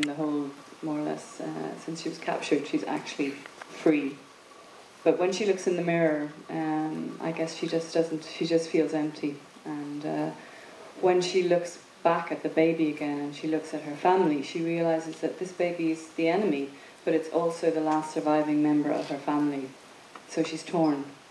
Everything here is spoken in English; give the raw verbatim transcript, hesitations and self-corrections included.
the whole, more or less, uh, since she was captured, she's actually free. But when she looks in the mirror, um, I guess she just doesn't, she just feels empty. And uh, when she looks back at the baby again and she looks at her family, she realizes that this baby is the enemy, but it's also the last surviving member of her family. So she's torn.